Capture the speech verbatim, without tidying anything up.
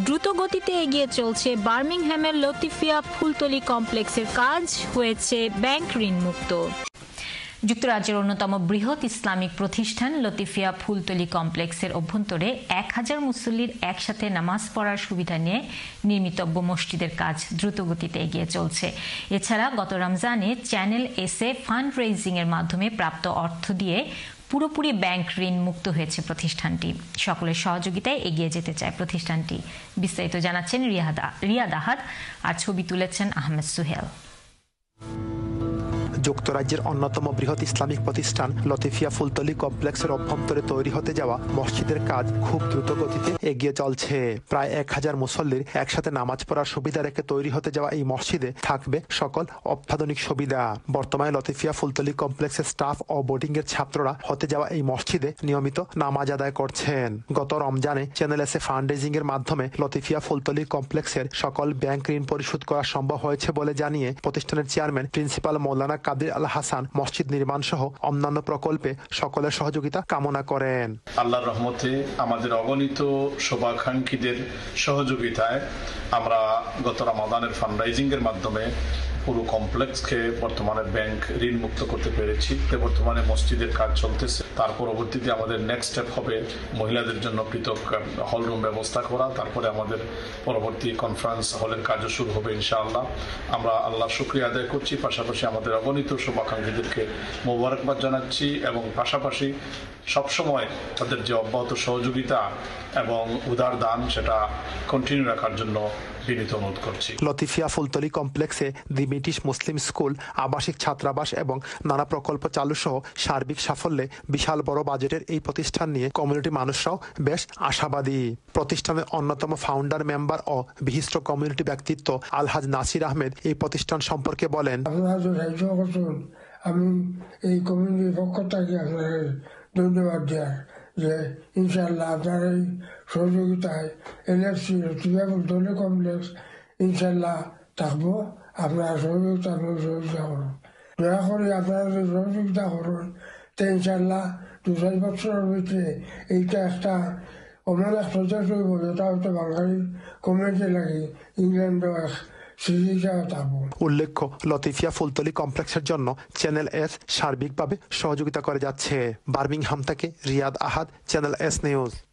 দ্রুত গতিতে এগিয়ে চলছে বার্মিংহামের লতিফিয়া ফুলতলি কমপ্লেক্সের কাজ, হয়েছে ব্যাংক ঋণ মুক্ত। যুক্তরাজ্যের অন্যতম বৃহৎ ইসলামিক প্রতিষ্ঠান লতিফিয়া ফুলতলি কমপ্লেক্সের অভ্যন্তরে এক হাজার মুসল্লির একসাথে নামাজ পড়ার সুবিধা নিয়ে নির্মিতব্য মসজিদের কাজ দ্রুত গতিতে এগিয়ে চলছে। এছাড়া গত রমজানে চ্যানেল এসে ফান্ড রেইজিং এর মাধ্যমে প্রাপ্ত অর্থ দিয়ে পুরোপুরি ব্যাংক ঋণ মুক্ত হয়েছে প্রতিষ্ঠানটি। সকলের সহযোগিতায় এগিয়ে যেতে চায় প্রতিষ্ঠানটি। বিস্তারিত জানাচ্ছেন রিয়াদ আহাদ, আর ছবি তুলেছেন আহমেদ সুহেল। যুক্তরাজ্যের অন্যতম বৃহৎ ইসলামিক প্রতিষ্ঠান লতিফিয়া ফুলতলি কমপ্লেক্সের অভ্যন্তরে তৈরি হতে যাওয়া মসজিদের কাজ খুব দ্রুত গতিতে এগিয়ে চলছে। প্রায় এক হাজার মুসল্লির একসাথে নামাজ পড়ার সুবিধা রেখে তৈরি হতে যাওয়া এই মসজিদে থাকবে সকল অত্যাধুনিক সুবিধা। বর্তমানে লতিফিয়া ফুলতলি কমপ্লেক্সের স্টাফ ও বোর্ডিং এর ছাত্ররা হতে যাওয়া এই মসজিদে নিয়মিত নামাজ আদায় করছেন। গত রমজানে চ্যানেল এসে ফান্ড রেইজিং এর মাধ্যমে লতিফিয়া ফুলতলি কমপ্লেক্সের সকল ব্যাংক ঋণ পরিশোধ করা সম্ভব হয়েছে বলে জানিয়ে প্রতিষ্ঠানের চেয়ারম্যান প্রিন্সিপাল মৌলানা কাদির আল হাসান মসজিদ নির্মাণ সহ অন্যান্য প্রকল্পে সকলের সহযোগিতা কামনা করেন। আল্লাহর রহমতে আমাদের অগণিত শুভাকাঙ্ক্ষীদের সহযোগিতায় আমরা গত রমাদানের ফান্ড রাইজিং এর মাধ্যমে পুরো কমপ্লেক্সকে বর্তমানে ব্যাংক ঋণ মুক্ত করতে পেরেছি। বর্তমানে মসজিদের কাজ চলতেছে। তার পরবর্তীতে আমাদের নেক্সট স্টেপ হবে মহিলাদের জন্য পৃথক হলরুম ব্যবস্থা করা। তারপরে আমাদের পরবর্তী কনফারেন্স হলের কাজও শুরু হবে ইনশাআল্লাহ। আমরা আল্লাহর শুকরিয়া আদায় করছি, পাশাপাশি আমাদের অগণিত শুভাকাঙ্ক্ষীদেরকে মোবারকবাদ জানাচ্ছি এবং পাশাপাশি সবসময় তাদের যে অব্যাহত সহযোগিতা এবং উদার দান সেটা কন্টিনিউ রাখার জন্য বিনীত অনুরোধ করছি। লতিফিয়া ফুলতলি কমপ্লেক্সে দি ব্রিটিশ মুসলিম স্কুল, আবাসিক ছাত্রাবাস এবং নানা প্রকল্প চালু সহ সার্বিক সাফল্যে বিশাল বড় বাজেটের এই প্রতিষ্ঠান নিয়ে কমিউনিটি মানুষরাও বেশ আশাবাদী। প্রতিষ্ঠানের অন্যতম ফাউন্ডার মেম্বার ও বিশিষ্ট কমিউনিটি ব্যক্তিত্ব আলহাজ নাসির আহমেদ এই প্রতিষ্ঠান সম্পর্কে বলেন, আমি এই কমিউনিটির পক্ষ থেকে আপনাদের ধন্যবাদ দেওয়ার যে ইনশাল্লাহ আপনার এই সহযোগিতায় এলএফসি লতিফিয়া ফুলতলি কমপ্লেক্স ইনশাল্লাহ থাকবো। আপনারা সহযোগিতা সহযোগিতা করুন, দয়া করে আপনারা যদি সহযোগিতা করুন তো ইনশাল্লাহ দু চার বছরের ভিতরে এইটা একটা অমন এক প্রজেক্ট হইব যেটা হয়তো বাঙালির কমিউনিটি লাগে ইংল্যান্ডও এক উল্লেখ্য, লতিফিয়া ফুলতলি কমপ্লেক্সের জন্য চ্যানেল এস সার্বিকভাবে সহযোগিতা করে যাচ্ছে। বার্মিংহাম থেকে Riyad Ahad, channel S news.